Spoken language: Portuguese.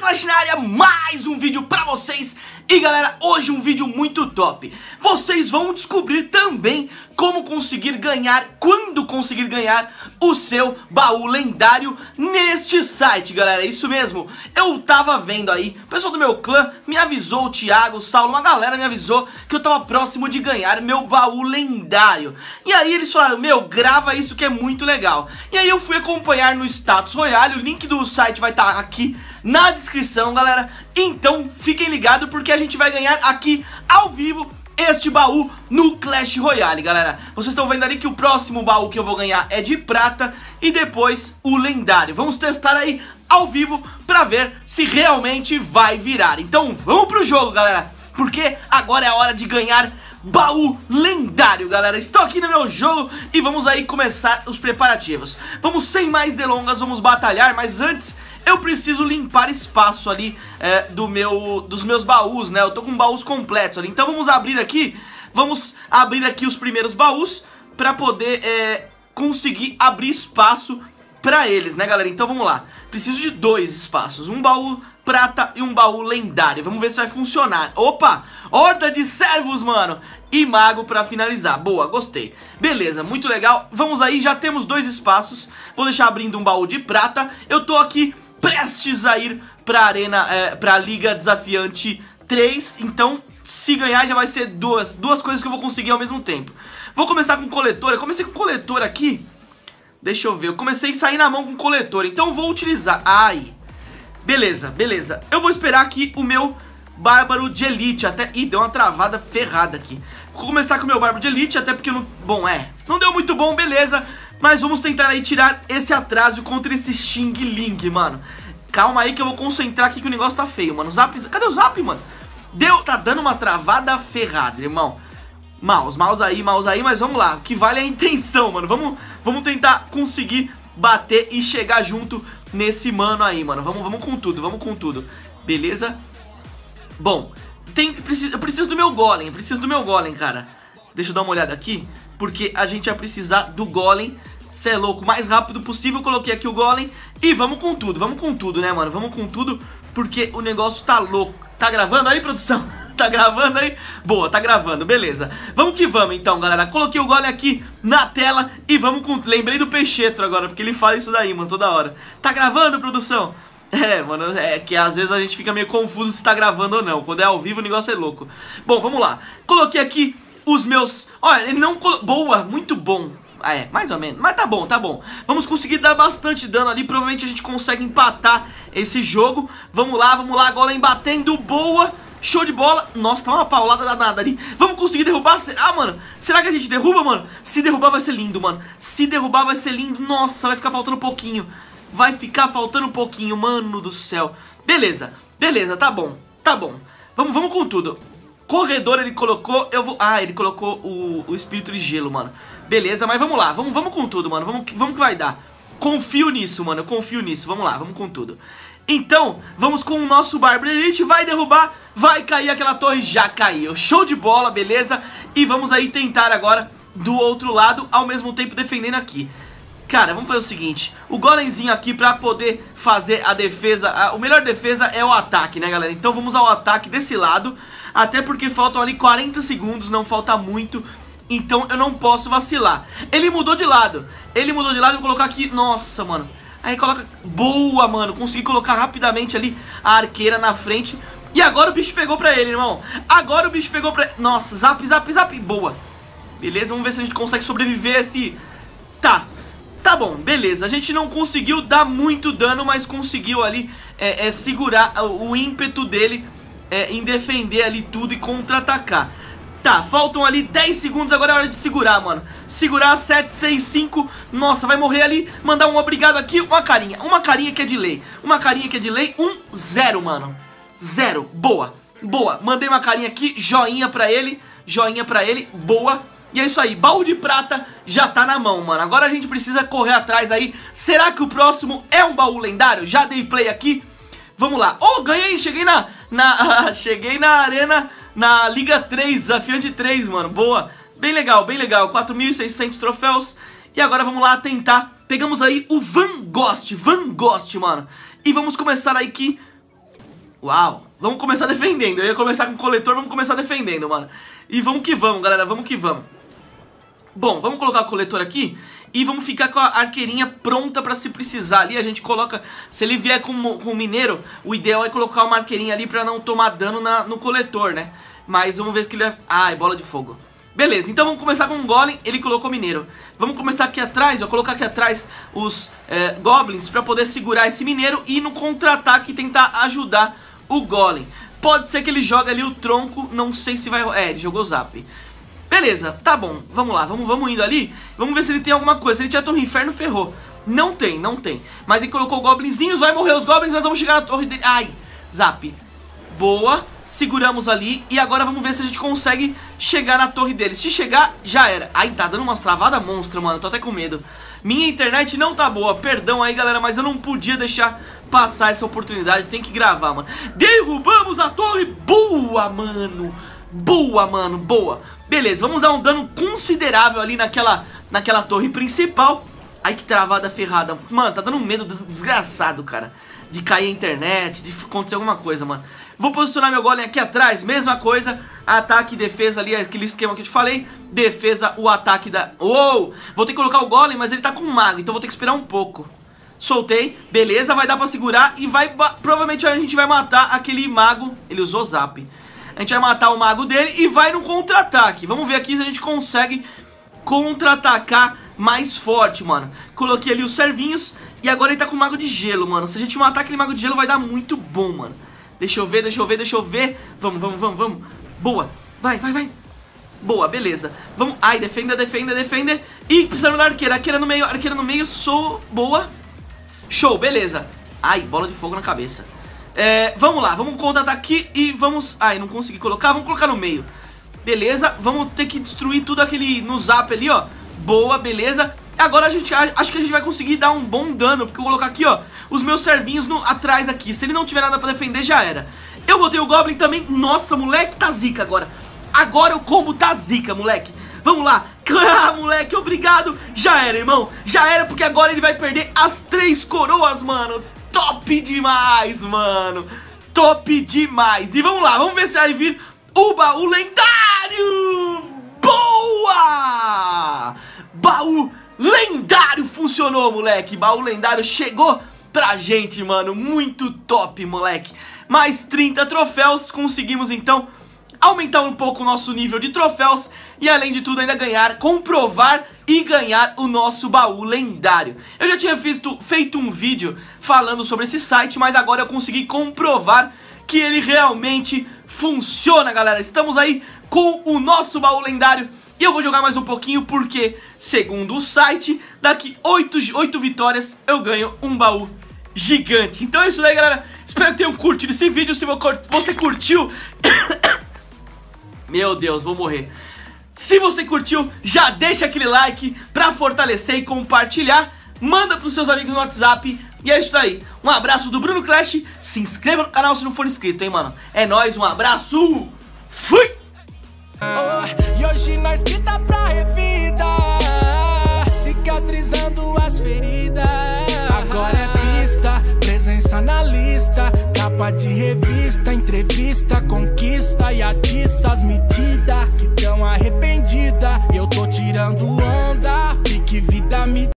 Clash na área, mais um vídeo pra vocês. E galera, hoje um vídeo muito top. Vocês vão descobrir também como conseguir ganhar, quando conseguir ganhar o seu baú lendário neste site, galera. É isso mesmo, eu tava vendo aí, o pessoal do meu clã me avisou, o Thiago, o Saulo, uma galera me avisou que eu tava próximo de ganhar meu baú lendário. E aí eles falaram, meu, grava isso que é muito legal. E aí eu fui acompanhar no Status Royale, o link do site vai estar aqui na descrição, galera. Então fiquem ligados porque a gente vai ganhar aqui ao vivo este baú no Clash Royale, galera. Vocês estão vendo ali que o próximo baú que eu vou ganhar é de prata e depois o lendário. Vamos testar aí ao vivo pra ver se realmente vai virar. Então vamos pro jogo, galera, porque agora é a hora de ganhar baú lendário, galera. Estou aqui no meu jogo e vamos aí começar os preparativos. Vamos sem mais delongas, vamos batalhar, mas antes eu preciso limpar espaço ali dos meus baús, né? Eu tô com baús completos ali. Então vamos abrir aqui os primeiros baús pra poder conseguir abrir espaço pra eles, né, galera? Então vamos lá. Preciso de 2 espaços, um baú prata e um baú lendário. Vamos ver se vai funcionar. Opa! Horda de servos, mano! E mago pra finalizar. Boa, gostei. Beleza, muito legal. Vamos aí, já temos 2 espaços. Vou deixar abrindo um baú de prata. Eu tô aqui prestes a ir pra arena, pra Liga Desafiante 3. Então, se ganhar já vai ser duas coisas que eu vou conseguir ao mesmo tempo. Vou começar com coletor. Eu comecei com coletor aqui. Deixa eu ver, eu comecei a sair na mão com coletor. Então eu vou utilizar. Ai, beleza, beleza. Eu vou esperar aqui o meu bárbaro de elite. Até, ih, deu uma travada ferrada aqui. Vou começar com o meu bárbaro de elite, até porque não... Bom, não deu muito bom, beleza. Mas vamos tentar aí tirar esse atraso contra esse Xing Ling, mano. Calma aí que eu vou concentrar aqui que o negócio tá feio, mano. Zap, cadê o Zap, mano? Tá dando uma travada ferrada, irmão. Mouse aí, mas vamos lá. O que vale é a intenção, mano. Vamos tentar conseguir bater e chegar junto nesse mano aí, mano. Vamos com tudo, beleza? Bom, eu preciso do meu golem, cara. Deixa eu dar uma olhada aqui, porque a gente vai precisar do golem. Cê é louco, o mais rápido possível. Eu coloquei aqui o golem e vamos com tudo, né, mano? Vamos com tudo, porque o negócio tá louco. Tá gravando aí, produção? Tá gravando aí? Boa, tá gravando, beleza. Vamos que vamos então, galera. Coloquei o golem aqui na tela e vamos com... Lembrei do Peixetro agora, porque ele fala isso daí, mano, toda hora. Tá gravando, produção? Mano, é que às vezes a gente fica meio confuso se tá gravando ou não. Quando é ao vivo o negócio é louco. Bom, vamos lá. Coloquei aqui os meus... Olha, ele não colocou... Boa, muito bom. Mais ou menos, mas tá bom, tá bom. Vamos conseguir dar bastante dano ali. Provavelmente a gente consegue empatar esse jogo. Vamos lá, golem batendo, boa. Show de bola. Nossa, tá uma paulada danada ali. Vamos conseguir derrubar? Ah, mano, será que a gente derruba, mano? Se derrubar vai ser lindo, mano. Se derrubar vai ser lindo. Nossa, vai ficar faltando pouquinho. Mano do céu. Beleza, tá bom. Vamos com tudo. Corredor ele colocou, ele colocou o espírito de gelo, mano. Beleza, mas vamos lá, vamos com tudo, mano. Vamos que vai dar. Confio nisso, mano, Vamos lá, vamos com tudo. Então, vamos com o nosso Bárbaro Elite. Vai derrubar, vai cair aquela torre. Já caiu, show de bola, beleza. E vamos aí tentar agora do outro lado, ao mesmo tempo defendendo aqui. Cara, vamos fazer o seguinte, o golemzinho aqui pra poder fazer a defesa, a melhor defesa é o ataque, né, galera? Então vamos ao ataque desse lado, até porque faltam ali 40 segundos, não falta muito, então eu não posso vacilar. Ele mudou de lado, vou colocar aqui, nossa, mano. Aí coloca, boa, mano, consegui colocar rapidamente ali a arqueira na frente. E agora o bicho pegou pra ele, irmão. Nossa, zap, boa. Beleza, vamos ver se a gente consegue sobreviver a esse... Tá bom, beleza, a gente não conseguiu dar muito dano, mas conseguiu ali segurar o ímpeto dele em defender ali tudo e contra-atacar. Tá, faltam ali 10 segundos, agora é hora de segurar, mano. Segurar, 7, 6, 5, nossa, vai morrer ali, mandar um obrigado aqui, uma carinha que é de lei. 0, mano. 0, boa, mandei uma carinha aqui, joinha pra ele, boa. E é isso aí, baú de prata já tá na mão, mano. Agora a gente precisa correr atrás aí. Será que o próximo é um baú lendário? Já dei play aqui. Vamos lá. Ganhei, cheguei cheguei na arena, na Liga 3, Desafiante 3, mano. Boa, bem legal, 4.600 troféus. E agora vamos lá tentar. Pegamos aí o Van Gogh, mano. E vamos começar aí que Uau, vamos começar defendendo. Eu ia começar com o coletor, vamos começar defendendo, mano. E vamos que vamos, galera, vamos que vamos. Bom, vamos colocar o coletor aqui e vamos ficar com a arqueirinha pronta pra se precisar ali. A gente coloca, se ele vier com o mineiro, o ideal é colocar uma arqueirinha ali pra não tomar dano no coletor, né? Mas vamos ver que ele... Ai, bola de fogo. Beleza, então vamos começar com um golem, ele colocou mineiro. Vamos começar aqui atrás, ó, colocar aqui atrás os goblins pra poder segurar esse mineiro e no contra-ataque tentar ajudar o golem. Pode ser que ele jogue ali o tronco, não sei se vai... ele jogou o zap. Beleza, tá bom, vamos lá, vamos indo ali. Vamos ver se ele tem alguma coisa. Se ele tiver Torre Inferno, ferrou. Não tem. Mas ele colocou goblinzinhos, vai morrer os goblins, nós vamos chegar na torre dele. Ai, zap. Boa, seguramos ali. E agora vamos ver se a gente consegue chegar na torre dele. Se chegar, já era. Ai, tá dando umas travadas monstro, mano, tô até com medo. Minha internet não tá boa, perdão aí, galera, mas eu não podia deixar passar essa oportunidade. Tem que gravar, mano. Derrubamos a torre. Boa, mano. Boa, mano, boa. Beleza, vamos dar um dano considerável ali naquela torre principal. Ai, que travada ferrada. Mano, tá dando um medo desgraçado, cara, de cair a internet, de acontecer alguma coisa, mano. Vou posicionar meu golem aqui atrás, mesma coisa. Ataque e defesa ali, aquele esquema que eu te falei. Defesa, o ataque da... Uou! Vou ter que colocar o golem, mas ele tá com um mago, então vou ter que esperar um pouco. Soltei, beleza, vai dar pra segurar. E vai, provavelmente a gente vai matar aquele mago. Ele usou zap. A gente vai matar o mago dele e vai no contra-ataque. Vamos ver aqui se a gente consegue contra-atacar mais forte, mano. Coloquei ali os servinhos e agora ele tá com o mago de gelo, mano. Se a gente matar aquele mago de gelo vai dar muito bom, mano. Deixa eu ver. Vamos. Boa, vai. Boa, beleza. Vamos, ai, defenda. E precisamos da arqueira, arqueira no meio, boa. Show, beleza. Ai, bola de fogo na cabeça. Vamos lá, vamos contra-atacar aqui e vamos... Ai, não consegui colocar, vamos colocar no meio. Beleza, vamos ter que destruir tudo aquele no zap ali, ó. Boa, beleza. Agora acho que a gente vai conseguir dar um bom dano, porque eu vou colocar aqui, ó, os meus servinhos atrás aqui. Se ele não tiver nada pra defender, já era. Eu botei o Goblin também. Nossa, moleque, tá zica agora. Agora o combo tá zica, moleque. Vamos lá. Ah, moleque, obrigado. Já era, irmão. Já era, porque agora ele vai perder as 3 coroas, mano. Top demais, mano. Top demais. E vamos lá, vamos ver se vai vir o baú lendário. Boa! Baú lendário funcionou, moleque. Baú lendário chegou pra gente, mano. Muito top, moleque. Mais 30 troféus. Conseguimos, então, aumentar um pouco o nosso nível de troféus. E, além de tudo, ainda comprovar e ganhar o nosso baú lendário. Eu já tinha feito um vídeo falando sobre esse site, mas agora eu consegui comprovar que ele realmente funciona, galera. Estamos aí com o nosso baú lendário. E eu vou jogar mais um pouquinho porque, segundo o site, daqui 8 vitórias eu ganho um baú gigante. Então é isso aí, galera. Espero que tenham curtido esse vídeo. Se você curtiu... Meu Deus, vou morrer. Se você curtiu, já deixa aquele like pra fortalecer e compartilhar. Manda pros seus amigos no WhatsApp. E é isso aí. Um abraço do Bruno Clash. Se inscreva no canal se não for inscrito, hein, mano. É nóis, um abraço. Fui! E hoje nós que dá pra revida, cicatrizando as feridas. Agora é pista, presença na lista, capa de revista, entrevista, conquista e atiça as medidas que tão arrependida. Eu tô tirando onda, pique vida me